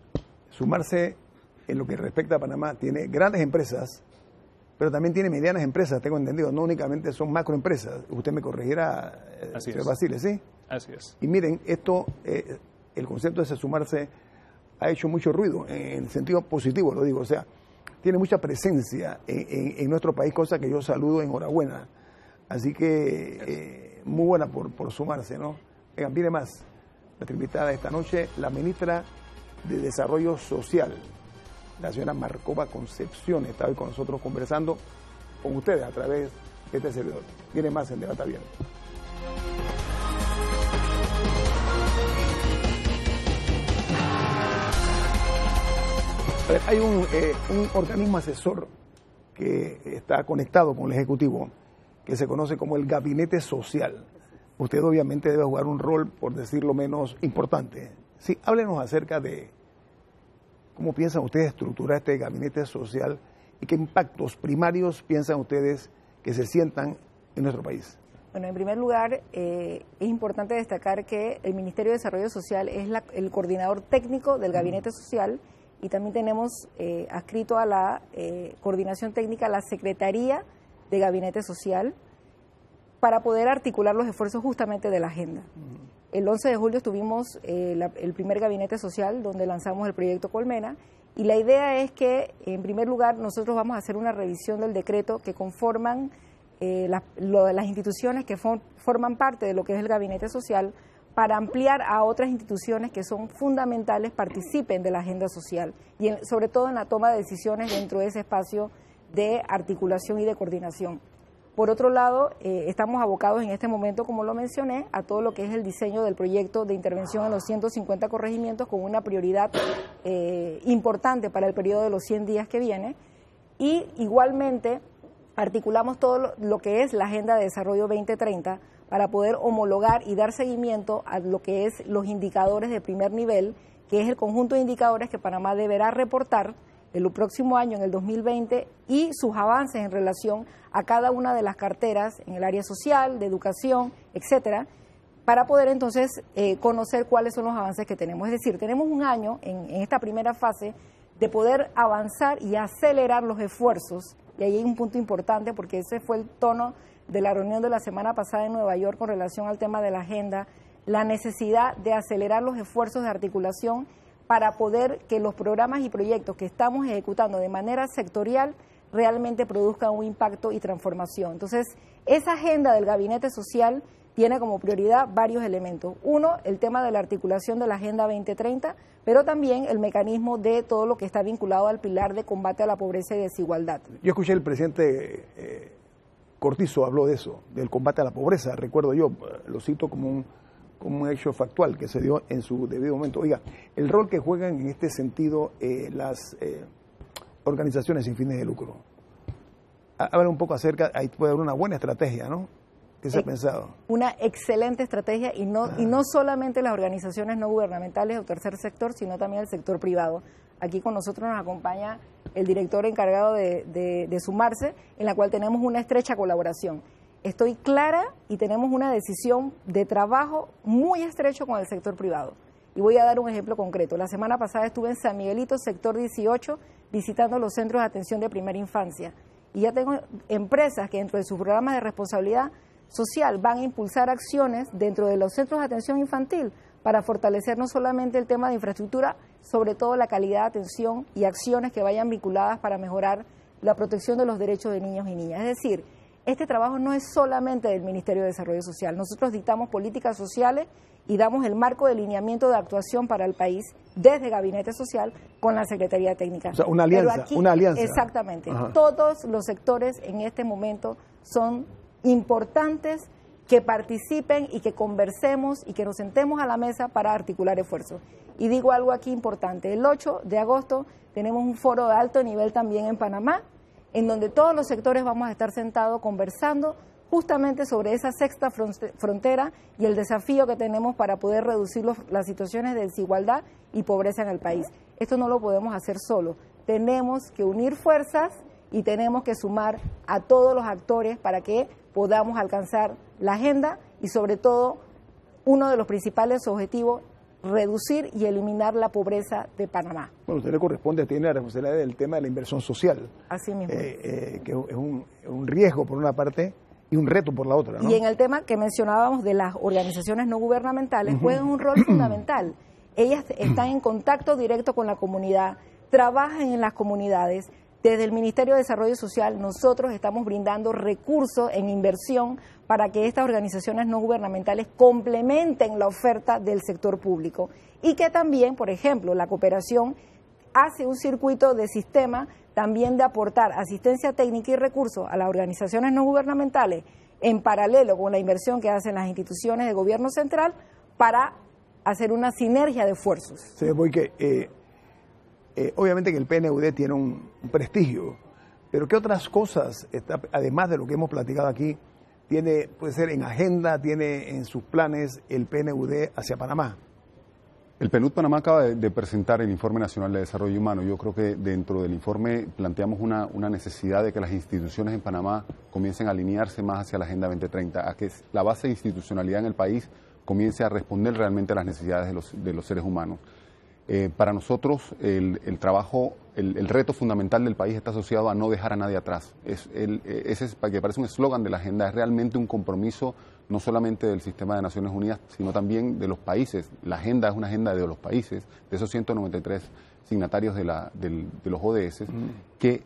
Sumarse, en lo que respecta a Panamá, tiene grandes empresas, pero también tiene medianas empresas, tengo entendido, no únicamente son macroempresas. Usted me corregirá, Así señor es. Basile, ¿sí? Así es. Y miren, esto, eh, el concepto de ese Sumarse ha hecho mucho ruido, en el sentido positivo lo digo, o sea, tiene mucha presencia en, en, en nuestro país, cosa que yo saludo, enhorabuena. Así que eh, muy buena por, por sumarse, ¿no? Vengan, viene más. Nuestra invitada esta noche, la ministra de Desarrollo Social, la señora Marcova Concepción, está hoy con nosotros conversando con ustedes a través de este servidor. Viene más en Debate Abierto. Hay un, eh, un organismo asesor que está conectado con el Ejecutivo, que se conoce como el Gabinete Social. Usted obviamente debe jugar un rol, por decirlo menos, importante. Sí, háblenos acerca de cómo piensan ustedes estructurar este Gabinete Social y qué impactos primarios piensan ustedes que se sientan en nuestro país. Bueno, en primer lugar, eh, es importante destacar que el Ministerio de Desarrollo Social es la, el coordinador técnico del Gabinete Social, y también tenemos eh, adscrito a la eh, coordinación técnica la Secretaría de Gabinete Social para poder articular los esfuerzos justamente de la agenda. Uh-huh. El once de julio tuvimos eh, la, el primer Gabinete Social donde lanzamos el proyecto Colmena, y la idea es que, en primer lugar, nosotros vamos a hacer una revisión del decreto que conforman eh, la, lo, las instituciones que for, forman parte de lo que es el Gabinete Social, para ampliar a otras instituciones que son fundamentales, participen de la agenda social y en, sobre todo en la toma de decisiones dentro de ese espacio de articulación y de coordinación. Por otro lado, eh, estamos abocados en este momento, como lo mencioné, a todo lo que es el diseño del proyecto de intervención en los ciento cincuenta corregimientos con una prioridad eh, importante para el periodo de los cien días que viene, y igualmente articulamos todo lo, lo que es la Agenda de Desarrollo veinte treinta para poder homologar y dar seguimiento a lo que es los indicadores de primer nivel, que es el conjunto de indicadores que Panamá deberá reportar el próximo año, en el dos mil veinte, y sus avances en relación a cada una de las carteras en el área social, de educación, etcétera, para poder entonces eh, conocer cuáles son los avances que tenemos. Es decir, tenemos un año en, en esta primera fase de poder avanzar y acelerar los esfuerzos, y ahí hay un punto importante porque ese fue el tono de la reunión de la semana pasada en Nueva York con relación al tema de la agenda, la necesidad de acelerar los esfuerzos de articulación para poder que los programas y proyectos que estamos ejecutando de manera sectorial realmente produzcan un impacto y transformación. Entonces, esa agenda del Gabinete Social tiene como prioridad varios elementos. Uno, el tema de la articulación de la Agenda veinte treinta, pero también el mecanismo de todo lo que está vinculado al pilar de combate a la pobreza y desigualdad. Yo escuché el presidente eh, Cortizo habló de eso, del combate a la pobreza, recuerdo yo, lo cito como un, como un hecho factual que se dio en su debido momento. Oiga, el rol que juegan en este sentido eh, las eh, organizaciones sin fines de lucro. Habla un poco acerca, ahí puede haber una buena estrategia, ¿no? ¿Qué se ha pensado? Una excelente estrategia, y no, ah. y no solamente las organizaciones no gubernamentales o tercer sector, sino también el sector privado. Aquí con nosotros nos acompaña el director encargado de, de, de sumarse, en la cual tenemos una estrecha colaboración. Estoy clara y tenemos una decisión de trabajo muy estrecho con el sector privado. Y voy a dar un ejemplo concreto. La semana pasada estuve en San Miguelito, sector dieciocho, visitando los centros de atención de primera infancia. Y ya tengo empresas que dentro de sus programas de responsabilidad social van a impulsar acciones dentro de los centros de atención infantil para fortalecer no solamente el tema de infraestructura, sobre todo la calidad de atención y acciones que vayan vinculadas para mejorar la protección de los derechos de niños y niñas. Es decir, este trabajo no es solamente del Ministerio de Desarrollo Social. Nosotros dictamos políticas sociales y damos el marco de lineamiento de actuación para el país desde Gabinete Social con la Secretaría Técnica. O sea, una alianza, aquí, una alianza. Exactamente. Ajá. Todos los sectores en este momento son importantes que participen y que conversemos y que nos sentemos a la mesa para articular esfuerzos. Y digo algo aquí importante, el ocho de agosto tenemos un foro de alto nivel también en Panamá, en donde todos los sectores vamos a estar sentados conversando justamente sobre esa sexta frontera y el desafío que tenemos para poder reducir los, las situaciones de desigualdad y pobreza en el país. Esto no lo podemos hacer solo, tenemos que unir fuerzas y tenemos que sumar a todos los actores para que podamos alcanzar la agenda y sobre todo uno de los principales objetivos, reducir y eliminar la pobreza de Panamá. Bueno, usted le corresponde, tiene la responsabilidad del tema de la inversión social. Así mismo. Eh, eh, que es un, un riesgo por una parte y un reto por la otra, ¿no? Y en el tema que mencionábamos de las organizaciones no gubernamentales, uh-huh. juegan un rol fundamental. Ellas están en contacto directo con la comunidad, trabajan en las comunidades, Desde el Ministerio de Desarrollo Social nosotros estamos brindando recursos en inversión para que estas organizaciones no gubernamentales complementen la oferta del sector público y que también, por ejemplo, la cooperación hace un circuito de sistema también de aportar asistencia técnica y recursos a las organizaciones no gubernamentales en paralelo con la inversión que hacen las instituciones de gobierno central para hacer una sinergia de esfuerzos. Sí, porque eh, eh, obviamente que el P N U D tiene un, un prestigio, pero ¿qué otras cosas, está, además de lo que hemos platicado aquí, tiene, puede ser en agenda, tiene en sus planes el P N U D hacia Panamá? El P N U D Panamá acaba de, de presentar el Informe Nacional de Desarrollo Humano. Yo creo que dentro del informe planteamos una, una necesidad de que las instituciones en Panamá comiencen a alinearse más hacia la Agenda veinte treinta, a que la base de institucionalidad en el país comience a responder realmente a las necesidades de los, de los seres humanos. Eh, para nosotros el, el trabajo, el, el reto fundamental del país está asociado a no dejar a nadie atrás. Es el, ese es, que parece un eslogan de la agenda, es realmente un compromiso no solamente del sistema de Naciones Unidas, sino también de los países. La agenda es una agenda de los países, de esos ciento noventa y tres signatarios de, la, del, de los O D S, mm. que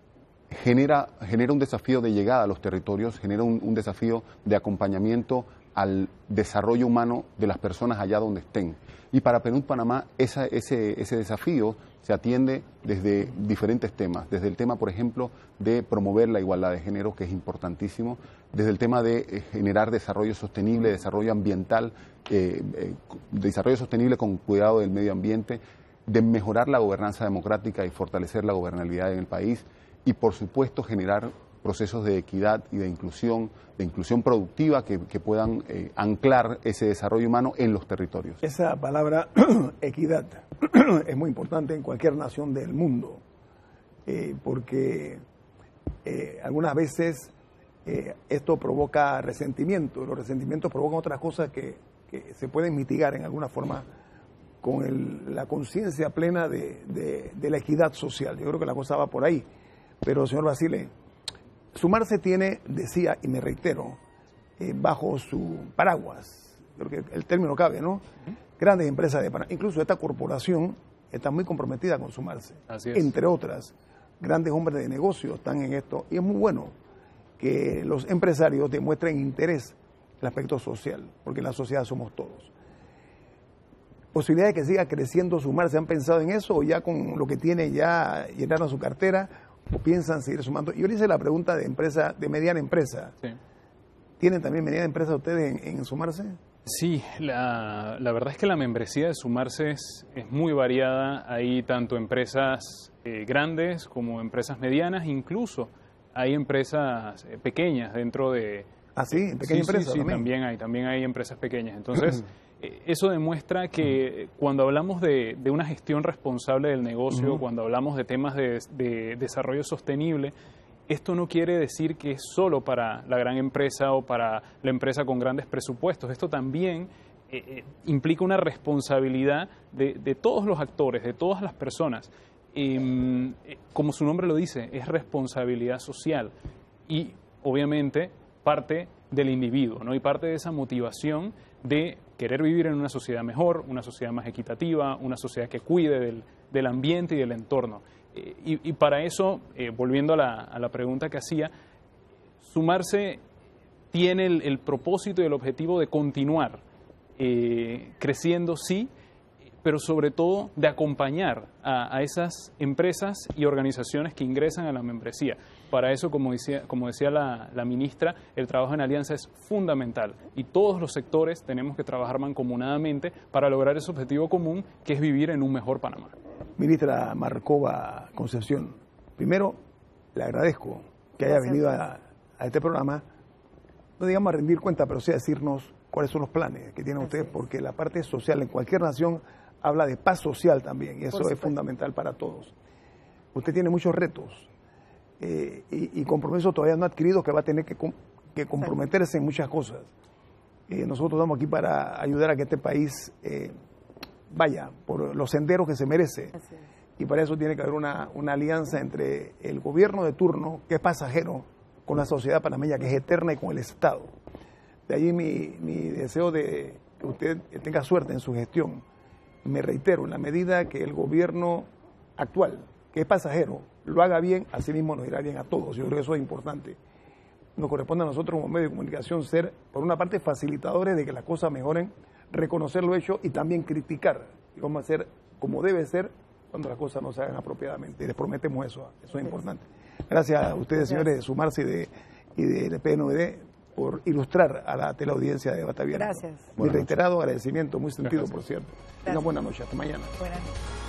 genera, genera un desafío de llegada a los territorios, genera un, un desafío de acompañamiento al desarrollo humano de las personas allá donde estén. Y para P N U D Panamá esa, ese, ese desafío se atiende desde diferentes temas, desde el tema, por ejemplo, de promover la igualdad de género, que es importantísimo, desde el tema de eh, generar desarrollo sostenible, desarrollo ambiental, eh, eh, desarrollo sostenible con cuidado del medio ambiente, de mejorar la gobernanza democrática y fortalecer la gobernabilidad en el país y, por supuesto, generar procesos de equidad y de inclusión, de inclusión productiva que, que puedan eh, anclar ese desarrollo humano en los territorios. Esa palabra equidad es muy importante en cualquier nación del mundo, eh, porque eh, algunas veces eh, esto provoca resentimiento, los resentimientos provocan otras cosas que, que se pueden mitigar en alguna forma con el, la conciencia plena de, de, de la equidad social. Yo creo que la cosa va por ahí, pero señor Basile, Sumarse tiene, decía, y me reitero, eh, bajo su paraguas, creo que el término cabe, ¿no? Uh-huh. Grandes empresas de Panamá. Incluso esta corporación está muy comprometida con Sumarse. Así es. Entre otras, grandes hombres de negocio están en esto. Y es muy bueno que los empresarios demuestren interés en el aspecto social, porque en la sociedad somos todos. ¿Posibilidad de que siga creciendo Sumarse? ¿Han pensado en eso o ya con lo que tiene ya llenaron su cartera? ¿O piensan seguir sumando? Yo le hice la pregunta de empresa, de mediana empresa. Sí. ¿Tienen también mediana empresa ustedes en, en Sumarse? Sí, la, la verdad es que la membresía de Sumarse es, es muy variada. Hay tanto empresas eh, grandes como empresas medianas, incluso hay empresas eh, pequeñas dentro de... Ah, sí, pequeñas sí, empresas sí, sí, también. también hay, también hay empresas pequeñas. Entonces... Eso demuestra que cuando hablamos de, de una gestión responsable del negocio, uh-huh. cuando hablamos de temas de, de desarrollo sostenible, esto no quiere decir que es solo para la gran empresa o para la empresa con grandes presupuestos. Esto también eh, eh, implica una responsabilidad de, de todos los actores, de todas las personas. Eh, como su nombre lo dice, es responsabilidad social y obviamente parte del individuo, ¿no? Y parte de esa motivación de querer vivir en una sociedad mejor, una sociedad más equitativa, una sociedad que cuide del, del ambiente y del entorno. Eh, y, y para eso, eh, volviendo a la, a la pregunta que hacía, Sumarse tiene el, el propósito y el objetivo de continuar eh, creciendo, sí, pero sobre todo de acompañar a, a esas empresas y organizaciones que ingresan a la membresía. Para eso, como decía, como decía la, la ministra, el trabajo en alianza es fundamental y todos los sectores tenemos que trabajar mancomunadamente para lograr ese objetivo común que es vivir en un mejor Panamá. Ministra Marcova Concepción, primero le agradezco que haya venido a, a este programa, no digamos a rendir cuenta, pero sí a decirnos cuáles son los planes que tienen ustedes, porque la parte social en cualquier nación habla de paz social también, y eso es fundamental para todos. Usted tiene muchos retos eh, y, y compromisos todavía no adquiridos que va a tener que, com que comprometerse en muchas cosas. Eh, nosotros estamos aquí para ayudar a que este país eh, vaya por los senderos que se merece. Y para eso tiene que haber una, una alianza entre el gobierno de turno, que es pasajero, con la sociedad panameña, que es eterna, y con el Estado. De allí mi, mi deseo de que usted tenga suerte en su gestión. Me reitero, en la medida que el gobierno actual, que es pasajero, lo haga bien, así mismo nos irá bien a todos. Yo creo que eso es importante. Nos corresponde a nosotros como medio de comunicación ser, por una parte, facilitadores de que las cosas mejoren, reconocer lo hecho y también criticar. Y vamos a hacer como debe ser cuando las cosas no se hagan apropiadamente. Y les prometemos eso, eso es importante. Gracias a ustedes, señores de Sumarse y de, y de P N V D por ilustrar a la teleaudiencia de Debate Abierto. Gracias. Mi reiterado agradecimiento, muy sentido, por cierto. Una buena noche, hasta mañana. Buenas noches.